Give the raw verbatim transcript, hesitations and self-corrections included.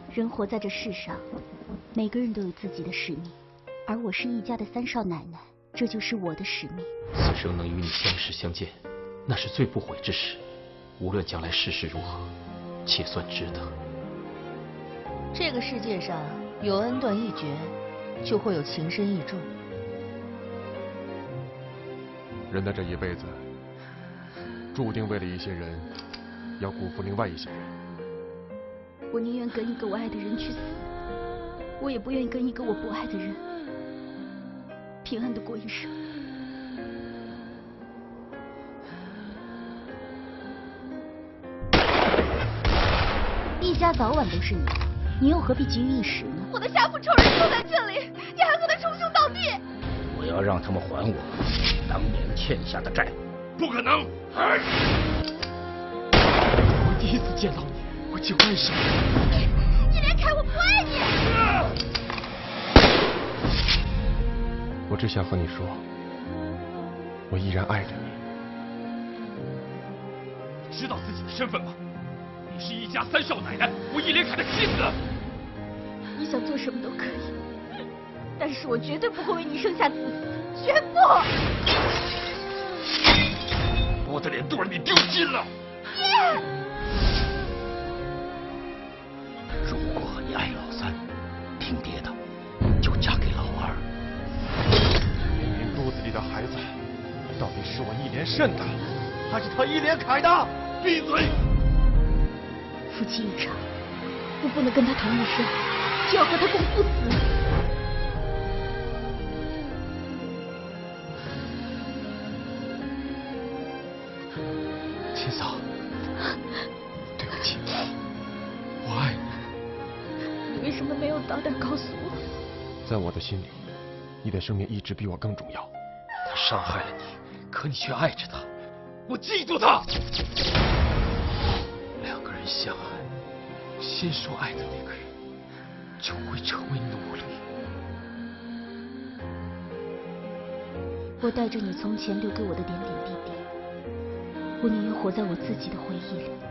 人活在这世上，每个人都有自己的使命，而我是易家的三少奶奶，这就是我的使命。 此生能与你相识相见，那是最不悔之事。无论将来世事如何，且算值得。 这个世界上有恩断义绝，就会有情深意重。 人的这一辈子，注定为了一些人，要辜负另外一些人。 我宁愿跟一个我爱的人去死，我也不愿意跟一个我不爱的人平安的过一生。一家早晚都是你，你又何必急于一时呢？ 我的下铺仇人就在这里，你还和他称兄道弟！ 我要让他们还我当年欠下的债。 不可能！ 我第一次见到你，我就爱上你。 易连凯，我不爱你！ 我只想和你说，我依然爱着你。 知道自己的身份吗？你是一家三少奶奶，我易连凯的妻子。 你想做什么都可以，但是我绝对不会为你生下子嗣，绝不！ 我的脸都让你丢尽了。 如果你爱老三，听爹的，就嫁给老二。 明明肚子里的孩子，到底是我易连胜的，还是他易连凯的？ 闭嘴！ 夫妻一场，我不能跟他同一生，就要和他共父死。 秦嫂，对不起，我爱你。 你为什么没有早点告诉我？ 在我的心里，你的生命一直比我更重要。 他伤害了你，可你却爱着他，我嫉妒他。两个人相爱，先说爱的那个人就会成为奴隶。 我带着你从前留给我的点点滴滴，我宁愿活在我自己的回忆里。